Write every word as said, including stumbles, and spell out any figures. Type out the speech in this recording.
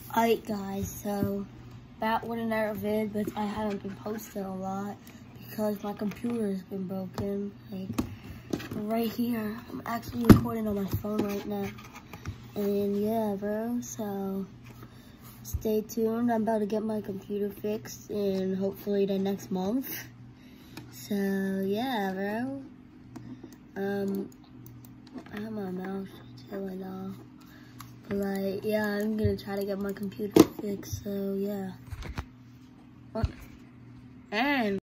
Alright guys, so back with another vid, but I haven't been posting a lot because my computer's been broken. Like right here, I'm actually recording on my phone right now. And yeah, bro, so stay tuned. I'm about to get my computer fixed and hopefully the next month. So yeah, bro. Um, I have my mouse chilling off. But like, yeah, I'm gonna try to get my computer fixed, so yeah. And